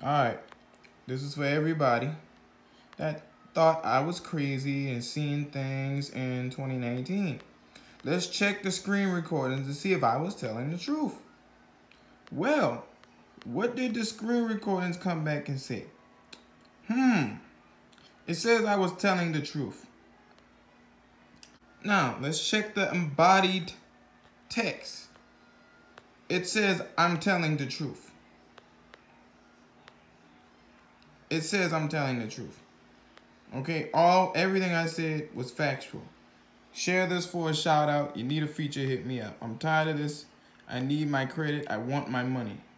Alright, this is for everybody that thought I was crazy and seeing things in 2019. Let's check the screen recordings to see if I was telling the truth. Well, what did the screen recordings come back and say? It says I was telling the truth. Now, let's check the embodied text. It says I'm telling the truth. It says I'm telling the truth. Okay, everything I said was factual. Share this for a shout out. You need a feature, hit me up. I'm tired of this. I need my credit. I want my money.